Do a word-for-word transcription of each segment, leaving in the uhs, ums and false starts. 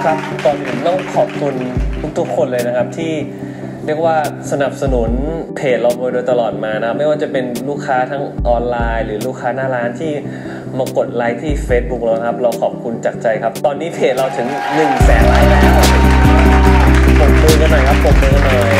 ครับก่อนอื่นต้องขอบคุณทุกๆคนเลยนะครับที่เรียกว่าสนับสนุนเพจเราโดยตลอดมานะไม่ว่าจะเป็นลูกค้าทั้งออนไลน์หรือลูกค้าหน้าร้านที่มากดไลค์ที่ Facebook เราครับเราขอบคุณจากใจครับตอนนี้เพจเราถึง หนึ่งแสน ไลค์แล้วปรบมือกันหน่อยครับปรบมือกันหน่อย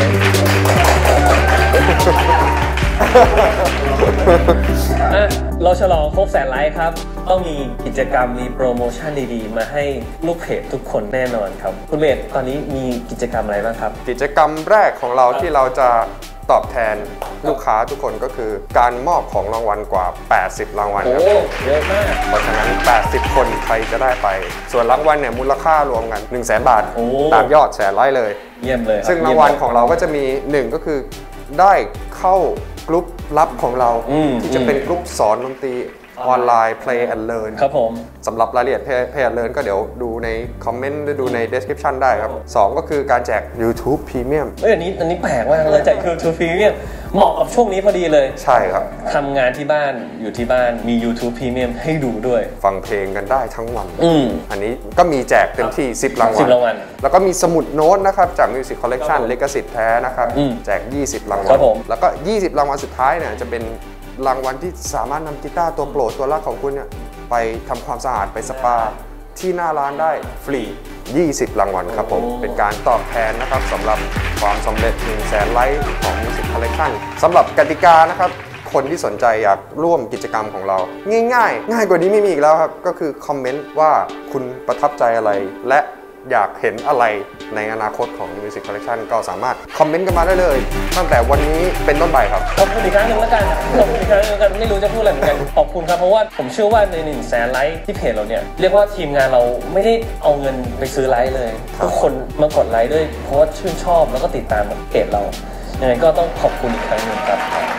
เราฉลองครบแสนไลค์ครับต้องมีกิจกรรมมีโปรโมชั่นดีๆมาให้ลูกเพจทุกคนแน่นอนครับคุณเบสตอนนี้มีกิจกรรมอะไรบ้างครับกิจกรรมแรกของเราที่เราจะตอบแทนลูกค้าทุกคนก็คือการมอบของรางวัลกว่าแปดสิบรางวัลครับโอ้เยอะมากเพราะฉะนั้นแปดสิบคนใครจะได้ไปส่วนรางวัลเนี่ยมูลค่ารวมกัน หนึ่งแสน บาทตามยอดแสนไลค์เลยเยี่ยมเลยซึ่งรางวัลของเราก็จะมีหนึ่งก็คือได้เข้ากลุ่มลับของเราที่จะเป็นกลุ่มสอนดนตรีออนไลน์ Play and Learn ครับผมสำหรับรายละเอียด Play and Learn ก็เดี๋ยวดูในคอมเมนต์หรือดูใน description ได้ครับสองก็คือการแจก YouTube Premium เอ้ยอันนี้อันนี้แปลกมากเลยแจก YouTube Premium เหมาะกับช่วงนี้พอดีเลยใช่ครับทำงานที่บ้านอยู่ที่บ้านมี YouTube Premium ให้ดูด้วยฟังเพลงกันได้ทั้งวันอืมอันนี้ก็มีแจกเต็มที่สิบรางวัลสิบรางวัลแล้วก็มีสมุดโน้ตนะครับจาก Music Collection ลิขสิทธิ์แท้นะครับแจกยี่สิบรางวัลแล้วก็ยี่สิบรางวัลสุดท้ายเนี่ยจะเป็นรางวัลที่สามารถนำกีตาร์ตัวโปรดตัวรักของคุณเนี่ยไปทำความสะอาดไปสปาที่หน้าร้านได้ฟรียี่สิบรางวัลครับผมเป็นการตอบแทนนะครับสำหรับความสำเร็จ หนึ่งแสน ไลค์ของ Music Collection สำหรับกติกานะครับคนที่สนใจอยากร่วมกิจกรรมของเราง่ายๆง่ายกว่านี้ไม่มีอีกแล้วครับก็คือคอมเมนต์ว่าคุณประทับใจอะไรและอยากเห็นอะไรในอนาคตของ Music Collection ก็สามารถคอมเมนต์กันมาได้เลยตั้งแต่วันนี้เป็นต้นไปครับขอบคุณอีกครั้งหนึ่งแล้วกันขอบคุณอีกครั้งหนึ่งแล้วกันไม่รู้จะพูดอะไรเหมือนกันขอบคุณครับเพราะว่าผมเชื่อว่าในหนึ่งแสนไลค์ที่เพจเราเนี่ยเรียกว่าทีมงานเราไม่ได้เอาเงินไปซื้อไลค์เลยทุกคนมากดไลค์ด้วยเพราะว่าชื่นชอบแล้วก็ติดตามเพจเรายังไงก็ต้องขอบคุณอีกครั้งหนึ่งครับ